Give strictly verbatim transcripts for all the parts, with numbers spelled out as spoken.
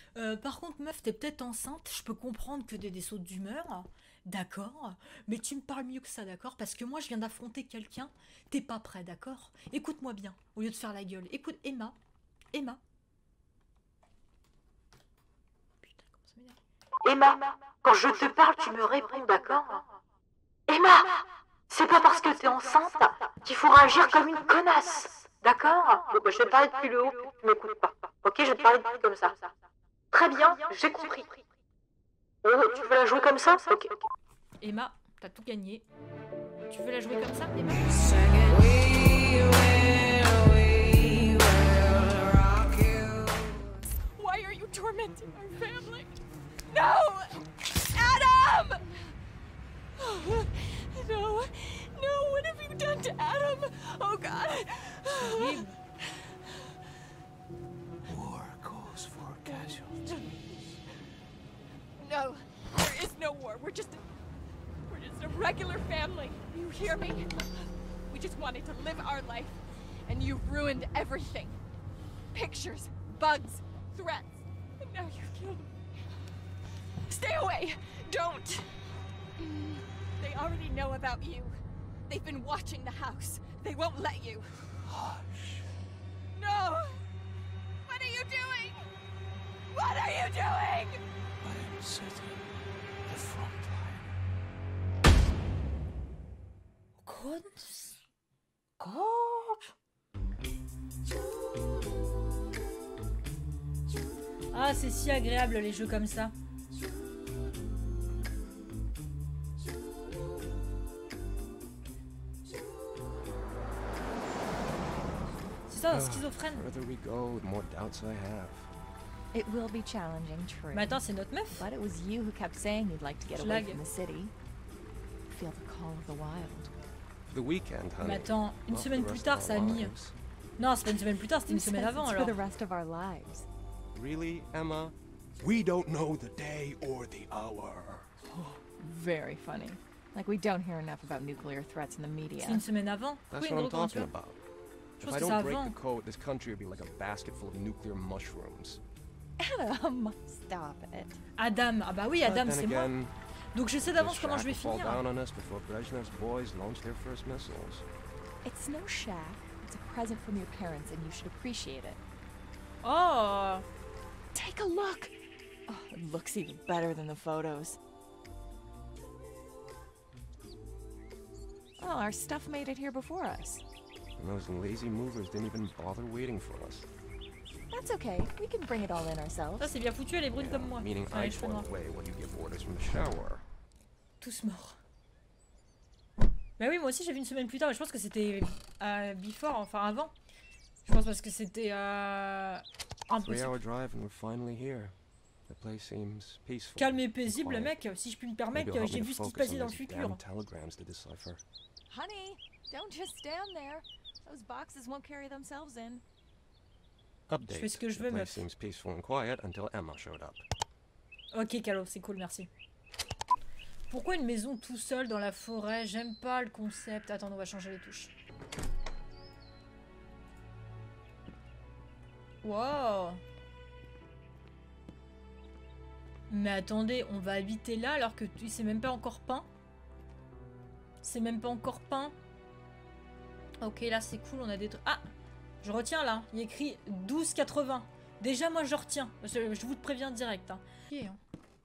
Euh, par contre, meuf, t'es peut-être enceinte, je peux comprendre que t'aies des sautes d'humeur, d'accord, mais tu me parles mieux que ça, d'accord, parce que moi je viens d'affronter quelqu'un, t'es pas prêt, d'accord. Écoute-moi bien, au lieu de faire la gueule. Écoute, Emma, Emma. Putain, comment ça m'énerve. Emma, quand je te parle, tu me réponds, d'accord? Emma, c'est pas parce que t'es enceinte qu'il faut réagir comme une connasse, d'accord? Bon, bah, je vais te parler depuis le haut, tu m'écoutes pas. Ok, je vais te parler comme ça. Très bien, j'ai compris. Euh, tu veux la jouer comme ça? Ok. Emma, t'as tout gagné. Tu veux la jouer comme ça, Emma? Why are you tormenting our family? No! Adam! No! No! What have you done to Adam? Oh God! War calls for casualties. No, there is no war. We're just, we're just a regular family. You hear me? We just wanted to live our life, and you've ruined everything. Pictures, bugs, threats, and now you've killed me. Stay away! Don't! They already know about you. They've been watching the house. They won't let you. Hush. No! What are you doing? What are you doing? I am setting the front line. God. God. Ah, c'est si agréable les jeux comme ça. C'est ça, un schizophrène. The further we go, the more doubts I have. It will be challenging, true. Mais attends, c'est notre meuf. But it was you who kept saying you'd like to get Je away lag. from the city. Feel the call of the wild. For the weekend, honey. Mais attends, une Not semaine for the plus rest tard, of ça our a mis. lives. Non, c'est pas une semaine plus tard, c'était une Who semaine says avant it's alors. for the rest of our lives. Really, Emma? We don't know the day or the hour. Very funny. Like we don't hear enough about nuclear threats in the media. C'est une semaine avant. That's Oui, what une I'm grosse talking aventure. about. Je If pense I que c'est don't break avant. the code, this country would be like a basket full of nuclear mushrooms. Adam, stop it. Adam, ah bah oui, But Adam, then c'est moi. again, Donc je sais this d'avance comment je shack vais will fall finir. down on us before Brezhnev's boys launch their first missiles. It's no shack. It's a present from your parents, and you should appreciate it. Oh, Take a look. Oh, it looks even better than the photos. Oh, our stuff made it here before us. And those lazy movers didn't even bother waiting for us. That's okay. We can bring it all in ourselves. ça c'est bien foutu, elle est brune Yeah, comme moi. meaning Enfin, I les cheveux noirs. toil away while you give orders from the shower. Tous morts. Bah oui, moi aussi j'ai vu une semaine plus tard, mais je pense que c'était euh, before, enfin avant. Je pense parce que c'était euh, Three impossible. hour drive and we're finally here. The place seems peaceful. Calme et paisible, quiet. mec, si je puis me Maybe permettre, it'll help j'ai me vu to ce qui se focus passait on dans le these futur. damn telegrams to decipher. Honey, don't just stand there. Those boxes won't carry themselves in. Update. fais ce que je The veux, place meuf. seems peaceful and quiet until Emma showed up. Ok, Calo, c'est cool, merci. Pourquoi une maison tout seul dans la forêt? J'aime pas le concept. Attends, on va changer les touches. Wow. Mais attendez, on va habiter là alors que tu c'est même pas encore peint. C'est même pas encore peint. Ok, là c'est cool, on a des trucs. Ah, je retiens là. Il y a écrit douze quatre-vingts. Déjà, moi je retiens. Je, je vous préviens direct. Hein. Ok, hein.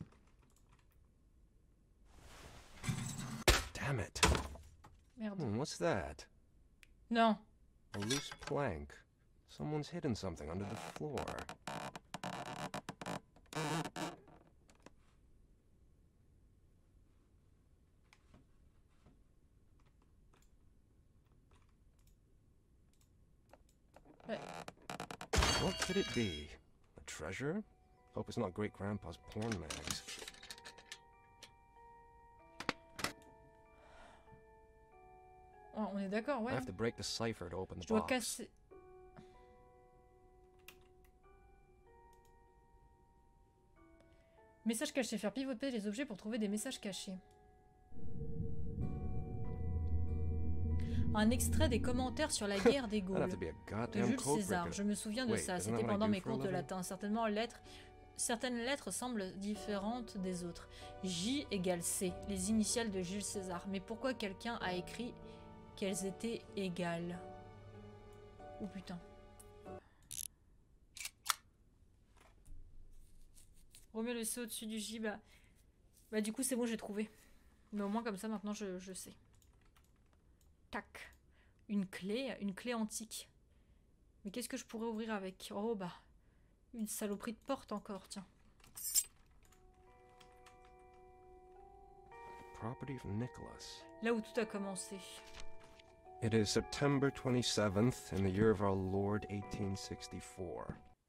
Damn it. Merde. Hmm, what's that? Non. A loose plank. Someone's hidden something under the floor. Ouais. What could it be? A treasure? Hope it's not Great Grandpa's porn mags. Oh, on est d'accord, ouais. I have to break the cipher to open the Je dois box. casser. Message caché. Faire pivoter les objets pour trouver des messages cachés. Un extrait des commentaires sur la guerre des I'd Gaules. have to be a De goddamn Jules code César. breaker. Je me souviens de Wait, ça. isn't C'était that what I pendant do mes for a cours de living? latin. Certainement lettres Certaines lettres semblent différentes des autres. J égale C, les initiales de Jules César. Mais pourquoi quelqu'un a écrit qu'elles étaient égales? Oh putain. Remets le C au-dessus du J, bah... Bah du coup c'est bon, j'ai trouvé. Mais au moins comme ça maintenant je, je sais. Tac. Une clé, une clé antique. Mais qu'est-ce que je pourrais ouvrir avec? Oh bah... Une saloperie de porte encore, tiens. Property of Nicholas. Là où tout a commencé. It is September twenty-seventh in the year of our Lord eighteen sixty-four.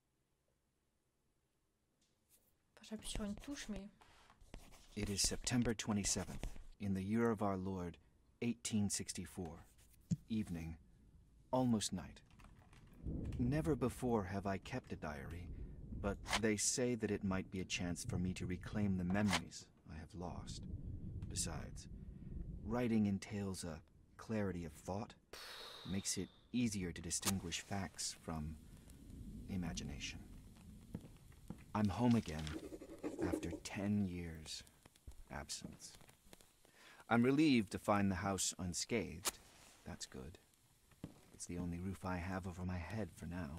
Enfin, j'appuie sur une touche, mais... It is September twenty-seventh in the year of our Lord eighteen sixty-four. Evening. Almost night. Never before have I kept a diary, but they say that it might be a chance for me to reclaim the memories I have lost. Besides, writing entails a clarity of thought, makes it easier to distinguish facts from imagination. I'm home again after ten years' absence. I'm relieved to find the house unscathed. That's good. It's the only roof I have over my head for now.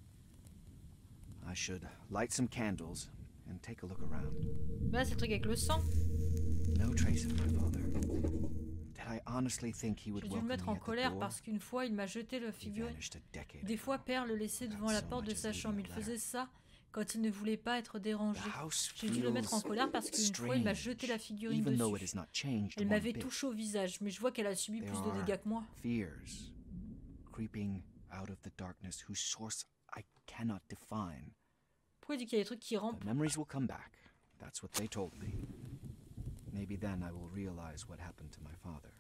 I should light some candles and take a look around. Là, c'est le truc avec le sang. No trace of my father. Did I honestly think he would J'ai dû le welcome mettre me en at the colère door? parce qu'une fois, il m'a jeté le He figurine. vanished a decade Des fois, ago. Père le laissait devant la porte de sa chambre. Il faisait ça quand il ne voulait pas être dérangé. The house J'ai dû le mettre en feels colère parce qu'une fois, il m'a jeté la strange, figurine even though it dessus. has not changed Elle one m'avait bit. touché au visage, mais je vois qu'elle a subi There plus de are dégâts que moi. fears creeping out of the darkness whose source I cannot define. Pourquoi il dit qu'il y a des trucs qui rampent? The memories will come back. That's what they told me. Maybe then I will realize what happened to my father.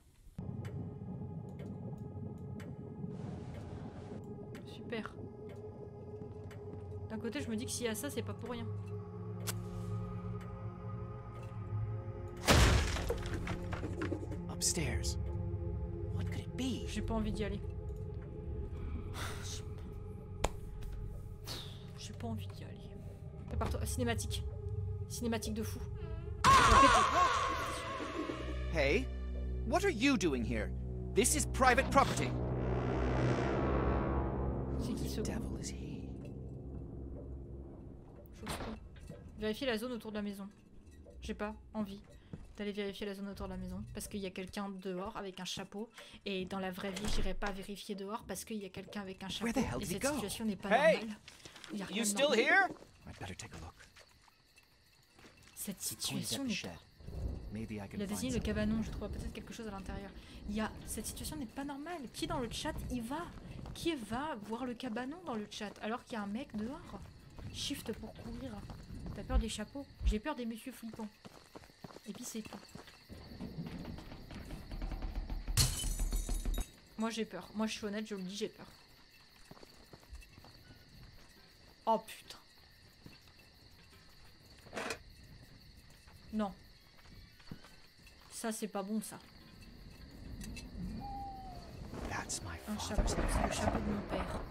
Super. D'un côté, je me dis que s'il y a ça, c'est pas pour rien. Upstairs. What could it be? J'ai pas envie d'y aller. J'ai pas envie d'y aller. Prépare-toi. Cinématique. Cinématique de fou. Hey, what are you doing here? This is private property. C'est qui ce The con? devil is he? Chose con. Vérifier la zone autour de la maison. J'ai pas envie d'aller vérifier la zone autour de la maison parce qu'il y a quelqu'un dehors avec un chapeau, et dans la vraie vie j'irai pas vérifier dehors parce qu'il y a quelqu'un avec un chapeau, Where the hell et did he cette go? situation n'est pas Hey! normale. Il y a rien You de still normal. here? I'd better take a look. Cette He pointed situation at the n'est shed. pas... Maybe I Il a can désigné find le something. cabanon, je trouve peut-être quelque chose à l'intérieur. Il y a... Cette situation n'est pas normale. Qui dans le chat y va? Qui va voir le cabanon dans le chat alors qu'il y a un mec dehors? Shift pour courir. T'as peur des chapeaux? J'ai peur des messieurs flippants. Et puis c'est tout. Moi j'ai peur. Moi je suis honnête, je le dis, j'ai peur. Oh putain. Non. Ça c'est pas bon ça. That's my Un chapeau, father's c'est le house. chapeau de mon père.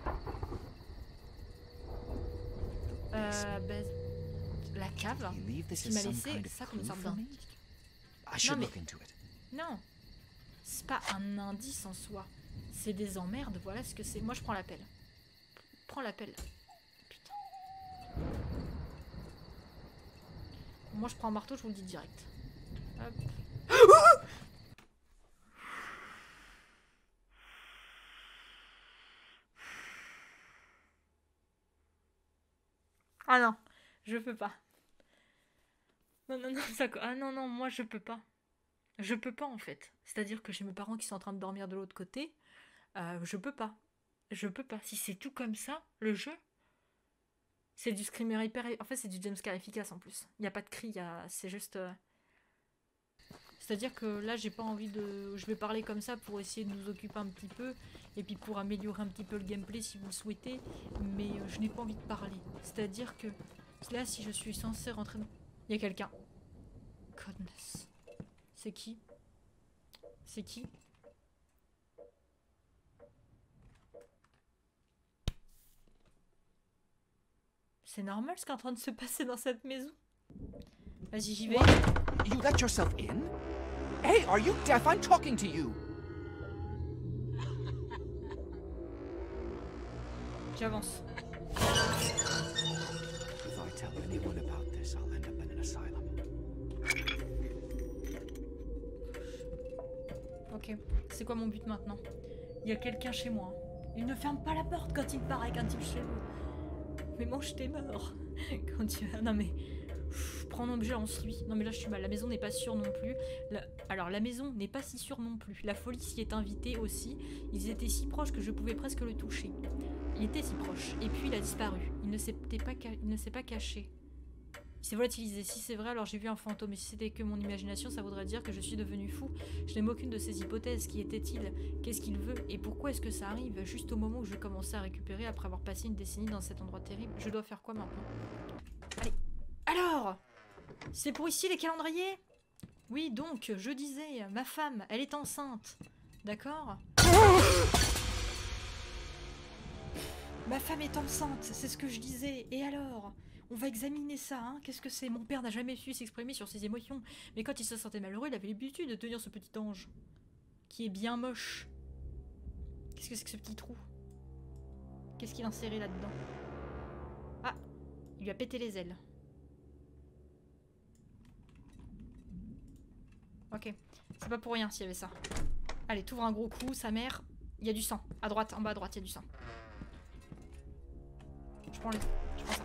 Euh, ben, la cave You leave this qui as m'a some laissé kind of ça comme une clue sorte for me? d'indice. I should mais- look into it. Non, c'est pas un indice en soi. C'est des emmerdes, voilà ce que c'est. Moi je prends l'appel. Prends l'appel. Putain. Moi je prends un marteau, je vous le dis direct. Hop. Ah non, je peux pas. Non, non, non, ça... Ah non, non, moi je peux pas. Je peux pas en fait. C'est-à-dire que j'ai mes parents qui sont en train de dormir de l'autre côté. Euh, je peux pas. Je peux pas. Si c'est tout comme ça, le jeu, c'est du screamer hyper... En fait, c'est du jumpscare efficace en plus. Il n'y a pas de cri, y a... c'est juste... euh, C'est-à-dire que là, j'ai pas envie de... Je vais parler comme ça pour essayer de nous occuper un petit peu, et puis pour améliorer un petit peu le gameplay si vous le souhaitez, mais euh, je n'ai pas envie de parler. C'est-à-dire que là, si je suis censée rentrer... dans- Il y a quelqu'un. Goodness. C'est qui? C'est qui? C'est normal ce qui est en train de se passer dans cette maison. Vas-y, j'y vais. What? You let yourself in? Hey, are you deaf? I'm talking to you. J'avance. If I tell anyone about this, I'll end up in an asylum. Ok, c'est quoi mon but maintenant? Il y a quelqu'un chez moi. Il ne ferme pas la porte quand il part avec un type chez nous. Mais mange tes morts. Quand tu... Non mais... Pff, prends un objet, on suit. Non mais là je suis mal. La maison n'est pas sûre non plus. La... Alors la maison n'est pas si sûre non plus. La folie s'y est invitée aussi. Ils étaient si proches que je pouvais presque le toucher. Il était si proche. Et puis il a disparu. Il ne s'est pas, ca... il ne s'est pas caché. Il s'est volatilisé. Si c'est vrai, alors j'ai vu un fantôme. Et si c'était que mon imagination, ça voudrait dire que je suis devenu fou. Je n'aime aucune de ces hypothèses. Qui était-il? Qu'est-ce qu'il veut? Et pourquoi est-ce que ça arrive juste au moment où je vais commencer à récupérer après avoir passé une décennie dans cet endroit terrible? Je dois faire quoi maintenant? Allez. Alors, c'est pour ici les calendriers? Oui, donc, je disais, ma femme, elle est enceinte. D'accord? Ma femme est enceinte, c'est ce que je disais. Et alors? On va examiner ça, hein. Qu'est-ce que c'est? Mon père n'a jamais su s'exprimer sur ses émotions. Mais quand il se sentait malheureux, il avait l'habitude de tenir ce petit ange. Qui est bien moche. Qu'est-ce que c'est que ce petit trou? Qu'est-ce qu'il a inséré là-dedans? Ah, il lui a pété les ailes. Ok, c'est pas pour rien s'il y avait ça. Allez, t'ouvres un gros coup, sa mère. Il y a du sang. À droite, en bas à droite, il y a du sang. Je prends les... Je prends ça.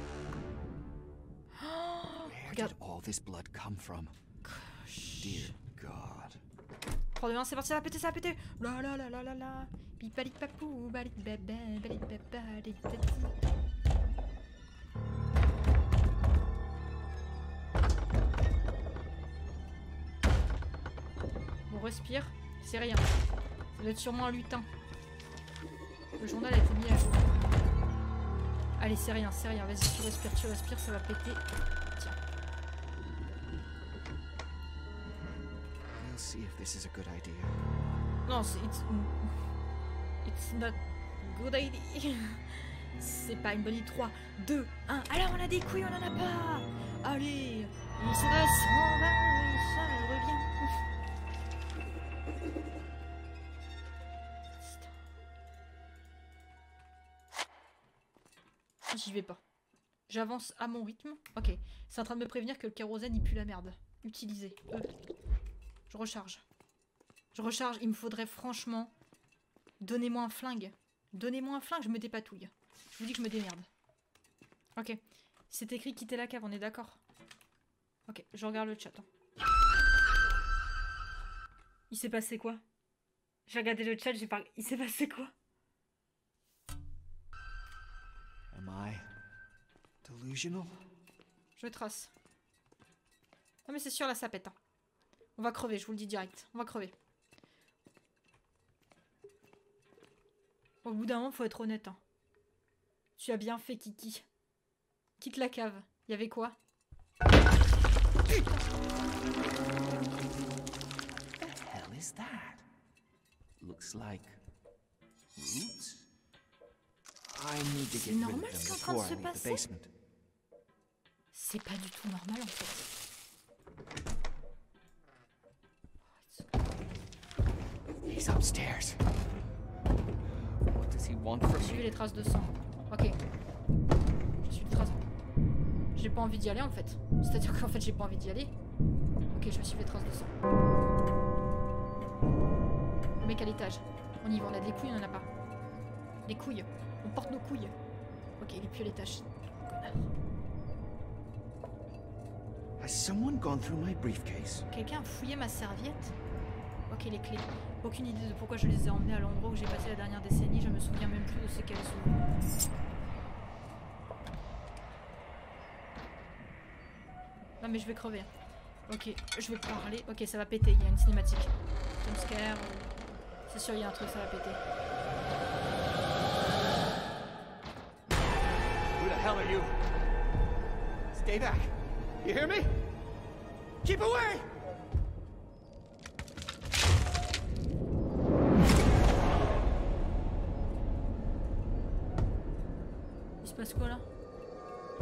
Oh, regarde. Where did all this blood come from? Dear God. trois, deux, un, c'est parti, ça va péter, ça va péter. La la la la la la. Pipali papou, bali baba, bali baba, bali tati. Bon, respire. C'est rien. Ça doit être sûrement un lutin. Le journal a été mis à jour. Allez, c'est rien, c'est rien. Vas-y, tu respires, tu respires, ça va péter. Tiens. We'll see if this is a good idea. Non, c'est... It's, it's not good idea. C'est pas une bonne idée. trois, deux, un. Alors, on a des couilles, on en a pas. Allez, il se va, s'en va, ça revient. J'y vais pas. J'avance à mon rythme. Ok. C'est en train de me prévenir que le kérosène il pue la merde. Utilisé. Euh. Je recharge. Je recharge. Il me faudrait franchement... Donnez-moi un flingue. Donnez-moi un flingue, je me dépatouille. Je vous dis que je me démerde. Ok. C'est écrit quitter la cave, on est d'accord? Ok, je regarde le chat. Hein. Il s'est passé quoi? J'ai regardé le chat, j'ai pas... Il s'est passé quoi? Am I delusional? Je trace. Non mais c'est sûr, là ça pète. Hein. On va crever, je vous le dis direct. On va crever. Au bout d'un moment, faut être honnête. Hein. Tu as bien fait, Kiki. Quitte la cave. Il y avait quoi? What the hell is that? Looks like roots. I need to C'est get rid normal of ce qui est en them train de before se I leave the passer? basement. C'est pas du tout normal en fait. He's upstairs. What does he want from Suivez me? les traces de sang. Ok. Je suis les traces. J'ai pas envie d'y aller en fait. C'est-à-dire qu'en fait j'ai pas envie d'y aller. Ok, je vais suivre les traces de sang. Le mec à l'étage. On y va, on a des couilles, on en a pas. Les couilles. On porte nos couilles. Ok, il est plus à l'étage. Connard. Has someone gone through my briefcase? Quelqu'un a fouillé ma serviette? Ok, les clés. Aucune idée de pourquoi je les ai emmenées à l'endroit où j'ai passé la dernière décennie. Je me souviens même plus de ce qu'elles sont. Non mais je vais crever. Ok, je vais parler. Ok, ça va péter. Il y a une cinématique. Jumpscare. C'est sûr, il y a un truc, ça va péter. Who the hell are you? Stay back. You hear me? Keep away! Il se passe quoi là?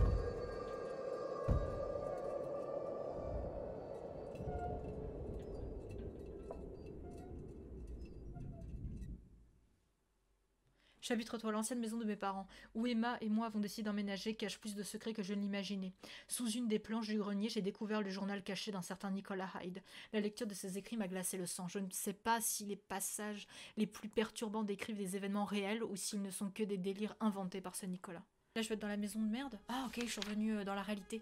Chapitre trois, l'ancienne maison de mes parents, où Emma et moi avons décidé d'emménager, cache plus de secrets que je ne l'imaginais. Sous une des planches du grenier, j'ai découvert le journal caché d'un certain Nicolas Hyde. La lecture de ses écrits m'a glacé le sang. Je ne sais pas si les passages les plus perturbants décrivent des événements réels ou s'ils ne sont que des délires inventés par ce Nicolas. Là, je vais être dans la maison de merde. Ah, ok, je suis revenue euh, dans la réalité.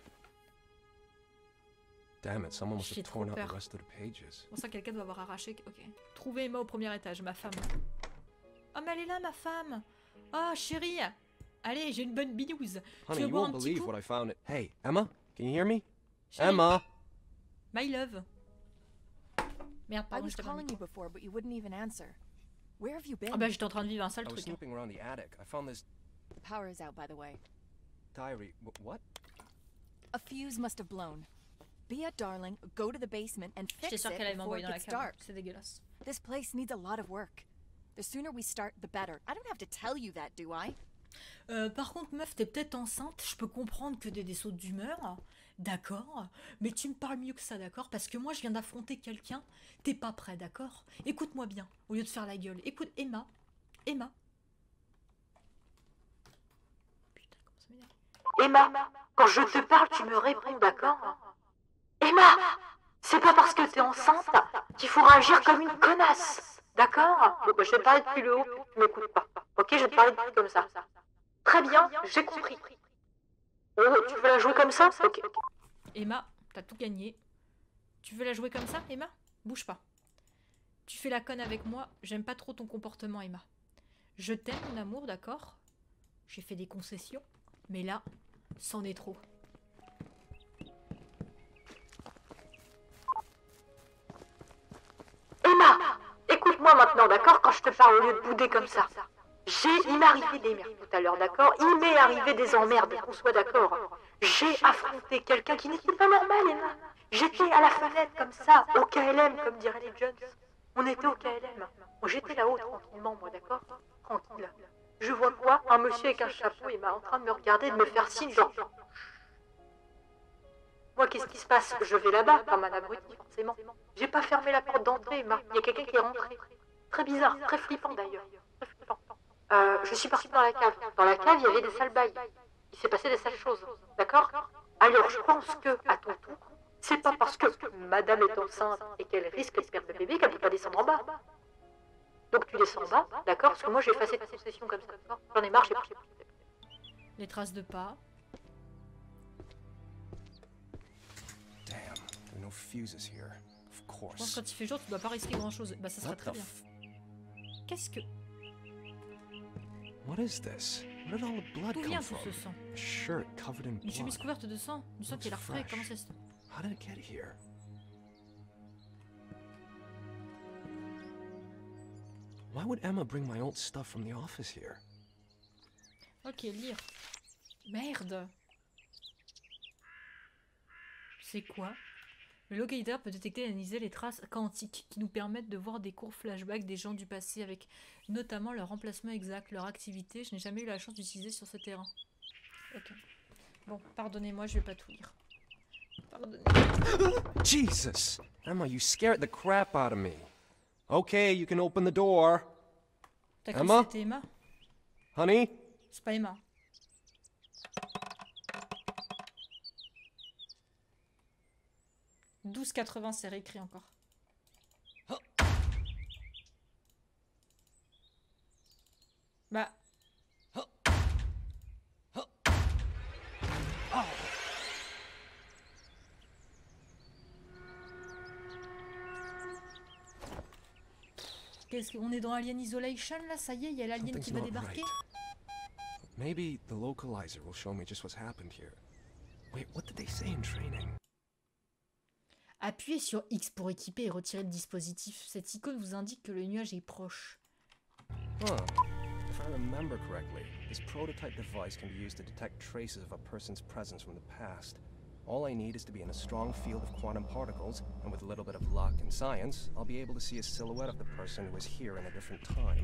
Damn it, someone must J'ai have trop torn out the peur. rest of the pages. Pour ça, quelqu'un doit avoir arraché. Ok. Trouver Emma au premier étage, ma femme. Oh, mais elle est là, ma femme. Oh, chérie. Allez, j'ai une bonne binouse. Honey, tu veux you boire won't un petit believe coup? what I found. It. Hey, Emma, can you hear me? Chérie. Emma! My love. Merde, I pardon, was je t'ai pas calling mis. you before, but you wouldn't even answer. Where have you been? Ah bah j'étais en train de vivre un sale I was truc. hein. snooping around the attic. I found this The power is out, by the way. diary. Wh- What? A fuse must have blown. Be a darling, go to the basement and J'étais fix sûre it qu'elle allait before m'envoyer it dans la gets cave. dark. C'est dégueulasse. This place needs a lot of work. The sooner we start, the better. I don't have to tell you that, do I? Euh, par contre, meuf, t'es peut-être enceinte. Je peux comprendre que t'aies des sautes d'humeur. D'accord. Mais tu me parles mieux que ça, d'accord? Parce que moi, je viens d'affronter quelqu'un. T'es pas prêt, d'accord? Écoute-moi bien, au lieu de faire la gueule. Écoute, Emma. Emma. Putain, comment ça m'énerve. Emma, quand je te parle, tu me réponds, d'accord? Emma, c'est pas parce que t'es enceinte qu'il faut réagir comme une connasse, d'accord? Bon, bah, je vais te parler depuis le haut, tu m'écoutes pas. Ok, je vais te parler depuis comme ça. Très bien, j'ai compris. Oh, tu veux la jouer comme ça? Ok. Emma, t'as tout gagné. Tu veux la jouer comme ça, Emma? Bouge pas. Tu fais la conne avec moi. J'aime pas trop ton comportement, Emma. Je t'aime, mon amour, d'accord? J'ai fait des concessions. Mais là, c'en est trop. Emma, écoute-moi maintenant, d'accord? Quand je te parle, au lieu de bouder comme ça. J'ai, il m'est arrivé des merdes tout à l'heure, d'accord? Il m'est arrivé des emmerdes, qu'on soit d'accord. J'ai affronté quelqu'un qui n'était pas normal, Emma. J'étais à la fenêtre comme ça, au K L M, comme diraient les Jones. On était au K L M. Bon, j'étais là-haut tranquillement, moi, d'accord? Tranquille. Je vois quoi? Un monsieur avec un chapeau, Emma, en train de me regarder, de me faire signe, genre... Moi, qu'est-ce qui se passe? Je vais là-bas, comme un abruti, forcément. J'ai pas fermé la porte d'entrée, Emma. Il y a quelqu'un qui est rentré. Très bizarre, très flippant d'ailleurs. Très flippant. Euh, je suis partie dans la cave. Dans la cave, il y avait des sales bails. Il s'est passé des sales choses, d'accord? Alors, je pense que, à ton tour, c'est pas parce que madame est enceinte et qu'elle risque de perdre le bébé qu'elle peut pas descendre en bas. Donc tu descends en bas, d'accord? Parce que moi, je vais effacer ta concession comme ça. J'en ai marre, j'ai plus. Les traces de pas. Damn, there are no fuses here. Of Je pense course. que quand il fait jour, tu dois pas risquer grand-chose. Bah, ça serait What très the bien. f... Qu'est-ce que... What is this? Where did all the blood D'où come vient tout from? ce sang? A shirt covered in Une chemise blood. couverte de sang? Du sang qui a l'air frais, Fresh. comment ça se... How did it get here? Why would Emma bring my old stuff from the office here? Ok, lire. Merde. C'est quoi? Le localizer peut détecter et analyser les traces quantiques qui nous permettent de voir des courts flashbacks des gens du passé avec notamment leur emplacement exact, leur activité. Je n'ai jamais eu la chance d'utiliser sur ce terrain. Ok. Bon, pardonnez-moi, je vais pas tout lire. Pardonnez-moi. Jesus! Emma, you scared the crap out of me. Okay, you can open the door. T'as cru que Emma? c'était Emma? Honey? C'est pas Emma. douze quatre-vingts, c'est réécrit encore. Bah. Qu'est-ce qu'on est dans Alien Isolation là? Ça y est, il y a l'alien qui Something's va not débarquer. right. Maybe the localizer will show me just what's happened here. Wait, what did they say in training? Appuyez sur X pour équiper et retirer le dispositif. Cette icône vous indique que le nuage est proche. Huh. If I remember correctly, this prototype device can be used to detect traces of a person's presence from the past. All I need is to be in a strong field of quantum particles, and with a little bit of luck and science, I'll be able to see a silhouette of the person who was here in a different time.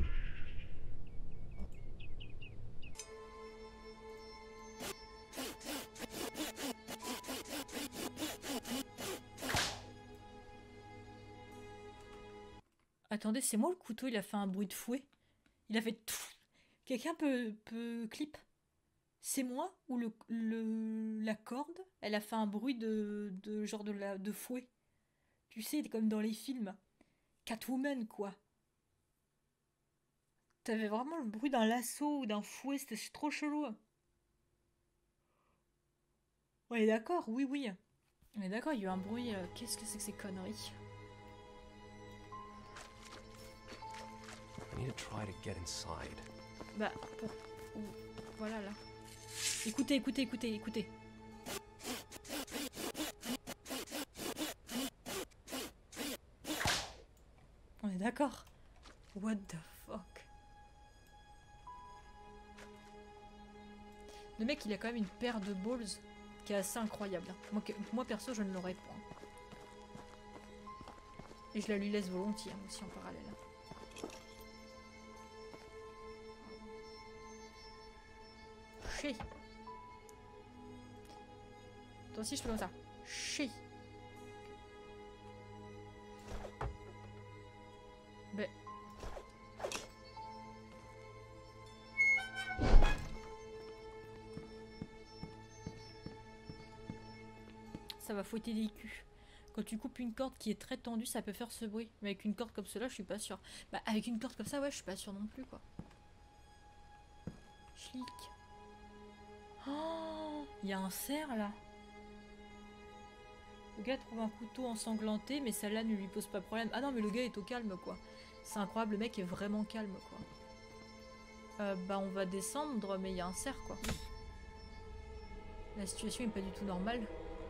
Attendez, c'est moi le couteau, il a fait un bruit de fouet. Il a fait tout. Quelqu'un peut, peut clip? C'est moi ou le, le la corde, elle a fait un bruit de, de genre de, la, de fouet. Tu sais, comme dans les films. Catwoman, quoi. T'avais vraiment le bruit d'un lasso ou d'un fouet, c'était trop chelou. On est d'accord, oui, oui. On est d'accord, il y a eu un bruit. euh, Qu'est-ce que c'est que ces conneries? I need to try to get inside. Bah, pour... ou- voilà, là. Écoutez, écoutez, écoutez, écoutez. On est d'accord. What the fuck? Le mec, il a quand même une paire de balls qui est assez incroyable. Moi, que- moi perso, je ne l'aurais pas. Et je la lui laisse volontiers hein, aussi en parallèle. Chi. Toi aussi, je fais comme ça. Chi. Ben. Ça va fouetter les culs. Quand tu coupes une corde qui est très tendue, ça peut faire ce bruit. Mais avec une corde comme cela, je suis pas sûre. Bah, avec une corde comme ça, ouais, je suis pas sûre non plus, quoi. Schlick. Oh, il y a un cerf, là. Le gars trouve un couteau ensanglanté, mais celle-là ne lui pose pas problème. Ah non, mais le gars est au calme, quoi. C'est incroyable, le mec est vraiment calme, quoi. Euh, bah, on va descendre, mais il y a un cerf, quoi. La situation est pas du tout normale.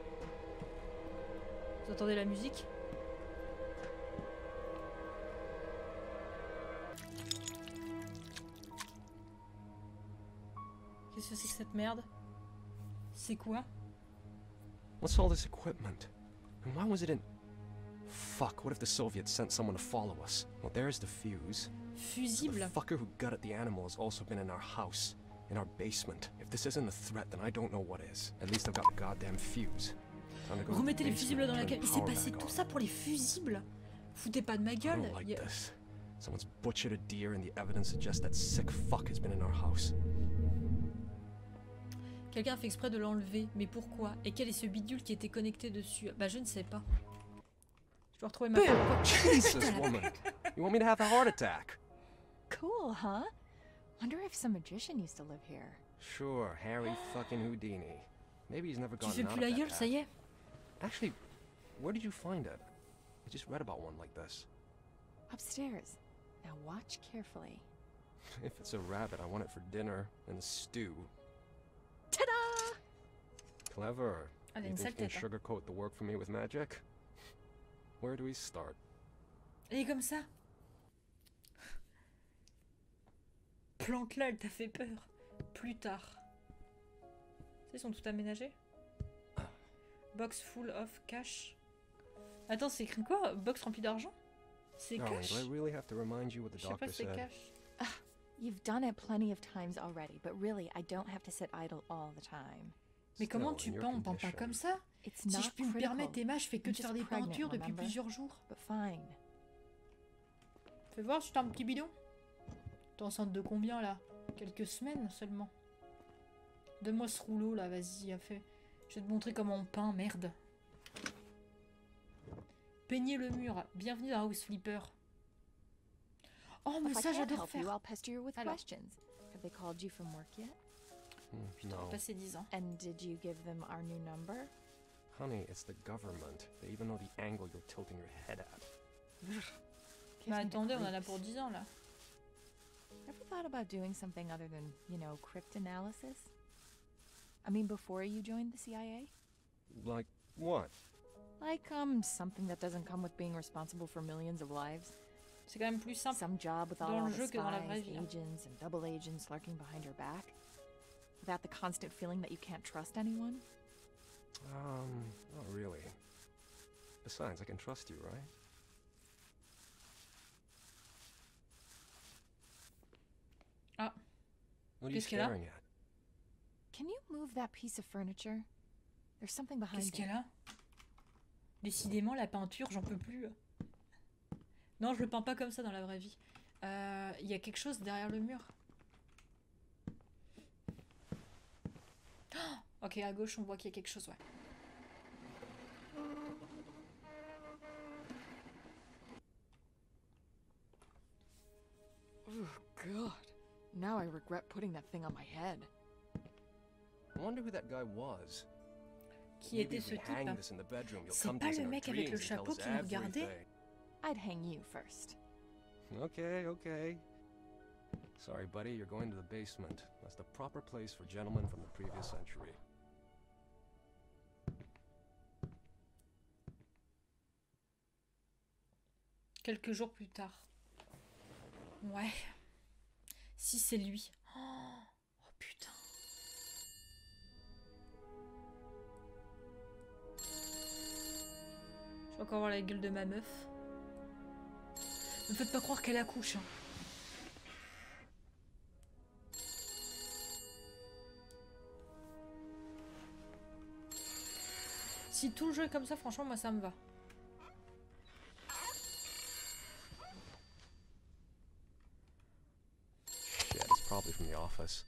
Vous entendez la musique? Qu'est-ce que c'est que cette merde? C'est quoi? What's all this equipment? And why was it in... Fuck, what if the Soviets sent someone to follow us? Well, there's the fuse. The Fusible. fucker who gutted the animal has also been in our house, in our basement. If this isn't a threat, then I don't know what is. At least I've got the goddamn fuse. Time to go to the Remettez les basement fusibles dans and la turn cage. the Il s'est power passé back tout on. ça pour les fusibles? Foutez pas de ma I gueule. don't like Y a- this. Someone's butchered a deer and the evidence suggests that sick fuck has been in our house. Quelqu'un a fait exprès de l'enlever. Mais pourquoi? Et quel est ce bidule qui était connecté dessus? Bah je ne sais pas. Je dois retrouver ma femme. Jesus, woman. You want me to have a heart attack? Cool, huh? Wonder if some magician used to live here. Sure, Harry fucking Houdini. Maybe he's never Tu gotten fais out plus of la that gueule, ça y patch. est. Actually, where did you find it? I just read about one like this. Upstairs. Now watch carefully. If it's a rabbit, I want it for dinner and a stew. Ta-da! Clever. Elle a You une think sale you can tête. hein. sugarcoat the work for me with magic? Where do we start? Elle est comme ça. Plante-là, elle t'a fait peur. Plus tard. Ils sont tout aménagés. Box full of cash. Attends, c'est écrit quoi? Box rempli d'argent? C'est Darling, cash? do I really have to remind you what the Je sais pas doctor si c'est said? cash. You've done it plenty of times already, but really, I don't have to sit idle all the time. Mais comment Still, tu in your peins? On peint pas condition. comme ça. It's Si not je puis me critical, permettre, Emma, je fais que I'm de faire just des pregnant, peintures depuis remember? plusieurs jours. but fine. Fais voir si t'as un petit bidon. T'es enceinte de combien là? Quelques semaines seulement. Donne-moi ce rouleau là, vas-y, a fait. Je vais te montrer comment on peint, merde. Peigner le mur. Bienvenue dans House Flipper. Oh, mais If I ça can't j'adore help you, faire. I'll pester you with Alors. questions. Have they called you from work yet? Hmm, no. Passé dix ans. And did you give them our new number? Honey, it's the government. They even know the angle you're tilting your head at. Gives Mais me the attendez, on en a creeps. pour dix ans là. Ever thought about doing something other than, you know, cryptanalysis? I mean, before you joined the C I A? Like what? Like, um, something that doesn't come with being responsible for millions of lives. C'est quand même plus simple. Some job with dans all le the jeu que dans la vraie spies, vie, hein. agents, and double agents lurking behind your back. Without the constant feeling that you can't trust anyone. Um, not really. Besides, I can trust you, right? Ah. What are you Qu'est-ce qu'elle a? staring at? Can you move that piece of furniture? There's something behind Qu'est-ce it. qu'elle a? Décidément, la peinture, j'en peux plus. Non, je le peins pas comme ça dans la vraie vie. Euh, Il y a quelque chose derrière le mur. Ok, à gauche, on voit qu'il y a quelque chose, ouais. Oh, God. Now I regret putting that thing on my head. I wonder who that guy was. Qui Maybe était if ce we hang type? this in the bedroom, you'll C'est come to pas us le in our mec avec le dreams and tell chapeau us qui nous regardait? everything. I'd hang you first. Okay, okay. Sorry, buddy, you're going to the basement. That's the proper place for gentlemen from the previous century. Quelques jours plus tard. Ouais. Si c'est lui. Oh, oh putain. Je vais encore voir la gueule de ma meuf. Ne me faites pas croire qu'elle accouche. Hein. Si tout le jeu est comme ça, franchement, moi ça me va. Shit, it's probably from the office.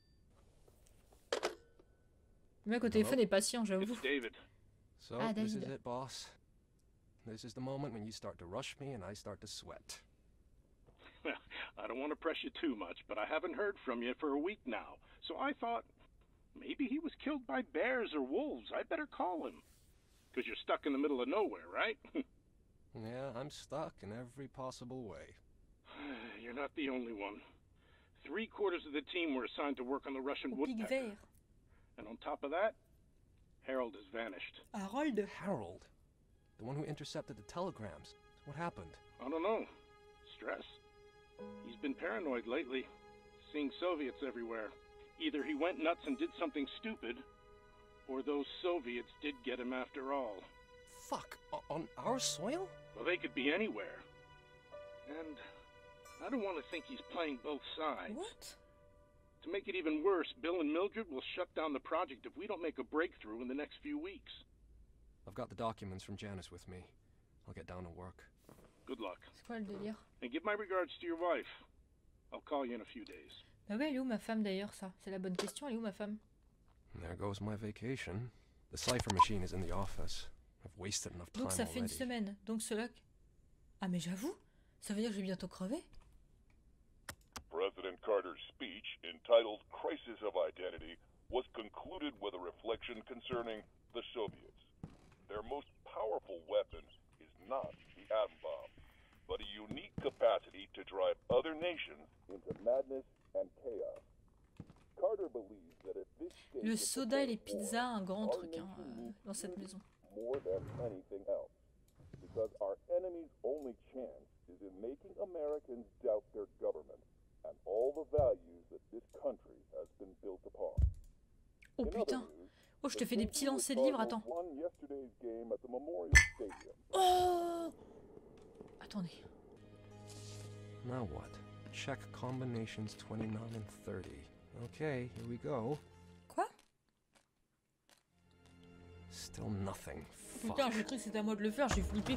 Le mec au téléphone est patient, j'avoue. It's David. So, Ah, this is David. it, boss. This is the moment when you start to rush me and I start to sweat. Well, I don't want to press you too much, but I haven't heard from you for a week now. So I thought, maybe he was killed by bears or wolves. I better call him. Because you're stuck in the middle of nowhere, right? Yeah, I'm stuck in every possible way. You're not the only one. Three quarters of the team were assigned to work on the Russian Au pic woodpecker. vert. And on top of that, Harold has vanished. Harold. Harold? The one who intercepted the telegrams. What happened? I don't know. Stress. He's been paranoid lately, seeing Soviets everywhere. Either he went nuts and did something stupid, or those Soviets did get him after all. Fuck, o- on our soil? Well, they could be anywhere. And I don't want to think he's playing both sides. What? To make it even worse, Bill and Mildred will shut down the project if we don't make a breakthrough in the next few weeks. I've got the documents from Janice with me. I'll get down to work. Good luck. C'est quoi le délire? And give my regards to your wife. I'll call you in a few days. Bah ouais, elle est où ma femme d'ailleurs, ça? C'est la bonne question, elle est où ma femme? And there goes my vacation. The cipher machine is in the office. I've wasted enough time Donc ça fait une already. semaine. Donc cela... Ah mais j'avoue, ça veut dire que je vais bientôt crever? President Carter's speech, entitled Crisis of Identity, was concluded with a reflection concerning the Soviets. Their most powerful weapon is not the atom bomb, but a unique capacity to drive other nations into madness and chaos. Carter believes that at this stage Le of the soda et les Cold War, pizzas, un grand our truc hein, nation euh, needs dans cette unity maison. more than anything else, because our enemy's only chance is in making Americans doubt their government and all the values that this country has been built upon. Oh In other putain. news, Oh, je te the fais des petits lancers de livres, attends. Cardinals won yesterday's game at the Memorial Stadium. Oh! Attendez. Now what? Check combinations twenty-nine and thirty. Okay, here we go. Quoi? Still nothing. Fuck. Putain, j'ai cru que c'était à moi de le faire, j'ai flippé.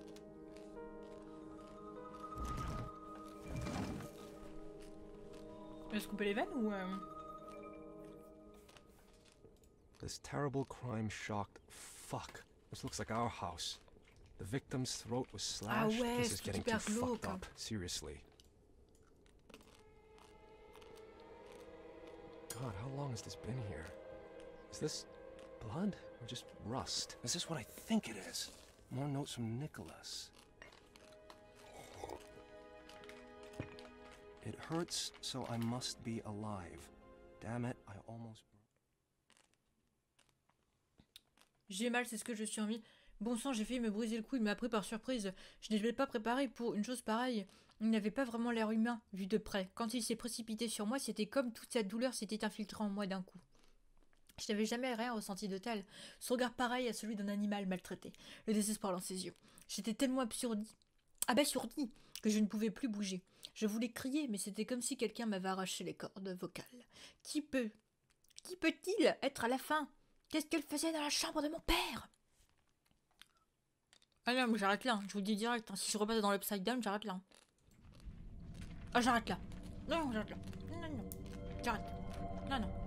Je vais se couper les veines ou... Euh... This terrible crime shocked. Fuck. This looks like our house. The victim's throat was slashed. ouais, This is c'est getting too hyper fucked glauque. up. Seriously. God, how long has this been here? Is this blood or just rust? Is this what I think it is? More notes from Nicholas. It hurts, so I must be alive. Damn it, I almost... J'ai mal, c'est ce que je suis envie. Bon sang, j'ai failli me briser le cou, il m'a pris par surprise. Je ne l'avais pas préparé pour une chose pareille. Il n'avait pas vraiment l'air humain, vu de près. Quand il s'est précipité sur moi, c'était comme toute cette douleur s'était infiltrée en moi d'un coup. Je n'avais jamais rien ressenti de tel. Son regard pareil à celui d'un animal maltraité. Le désespoir dans ses yeux. J'étais tellement absourdi, abasourdi, que je ne pouvais plus bouger. Je voulais crier, mais c'était comme si quelqu'un m'avait arraché les cordes vocales. Qui peut Qui peut-il être à la fin? Qu'est-ce qu'elle faisait dans la chambre de mon père? Ah non, mais j'arrête là, hein. Je vous le dis direct. Hein. Si je repasse dans l'Upside Down, j'arrête là. Hein. Ah, j'arrête là. Non, non, j'arrête là. Non, non, j'arrête. Non, non.